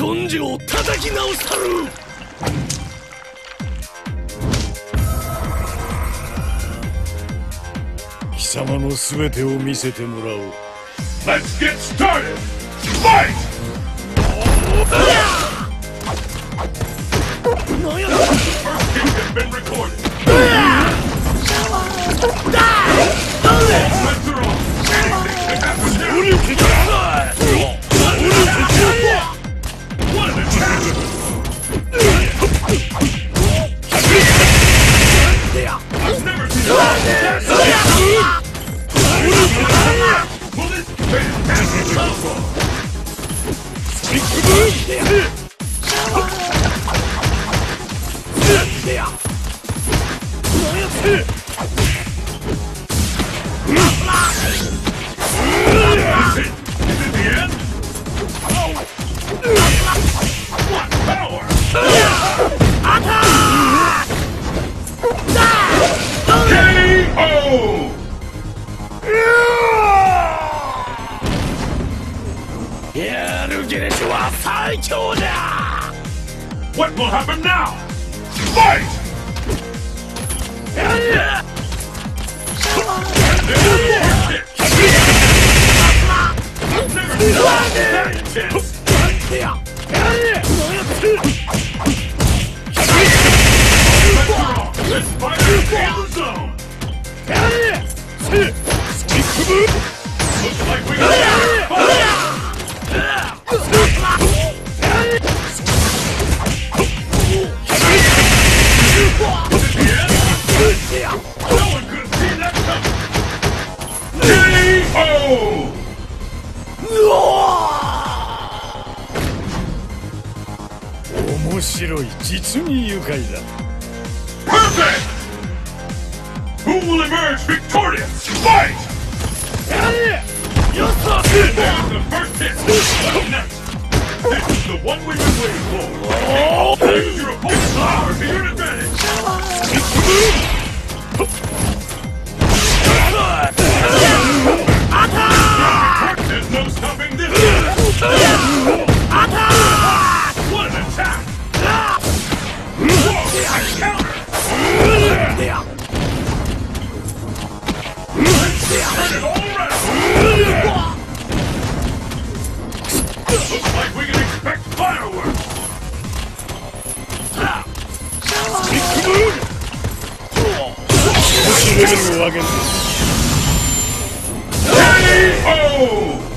根性を叩き直したる。貴様の全てを見せてもらおう。 Let's get started! Fight! 何や It has been recorded. Let's are off. Anything can happen now. What an attack! I've never seen a Will this fantastic football? Is it the end? What power! KO! What will happen now? Fight! Let's fight in the zone! Looks like we got fire! No one could have seen that coming! KO! 面白い、実に愉快だ。 Perfect! Who will emerge victorious? Fight! There's the first hit! Up next! This is the one we've been waiting for! Use your opponent's power to your advantage! There's no stopping this! What an attack! Whoa! I counter! Turn it all around! Looks like we can expect fireworks! KO!